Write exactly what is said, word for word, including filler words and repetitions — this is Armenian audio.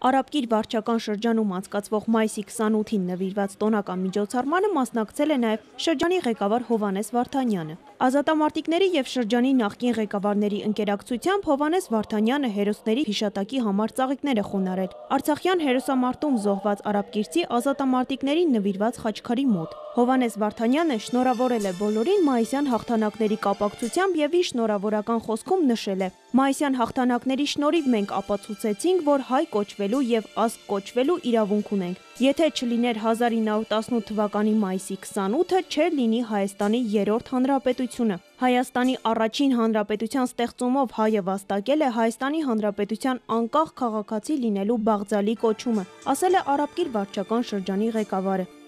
Արաբկիր վարչական շրջանում անցկացվող մայիսի քսանութին նվիրված տոնական միջոցառմանը մասնակցել է նաև շրջանի ղեկավար Հովհաննես Վարդանյանը։ Ազատամարտիկների և շրջանի նախկին ղեկավարների ընկերակցությամբ Հովհաննես Վարդանյանը հերոսների հիշատակի համար ծաղիկներ է խոնարհել Արցախյան հերոսամարտում զոհված արաբկիրցի ազատամարտիկներին նվիրված խաչքարի մոտ։ Հովհաննես Վարդանյանը շնորհավորել է բոլորին մայիսյան հաղթանակների կապակցությամբ և իր շնորհավորական խոսքում նշել է. «Մայիսյան հաղթանակների շնորհիվ մենք ապացուցեցինք, որ հայ կոչվելու և ազգ կոչվելու իրավունք ունենք։ Եթե չլիներ հազար ինը հարյուր տասնութ թվականի մայիսի քսանութը, չէր լինի Հայաստանի երրորդ հանրապետությունը։ Հայաստանի առաջին հանրապետության ստեղծումով հայը վաստակել է Հայաստանի Հանրապետության անկախ քաղաքացի լինելու բաղձալի կոչումը», ասել է Արաբկիր վարչական շրջանի ղեկավարը։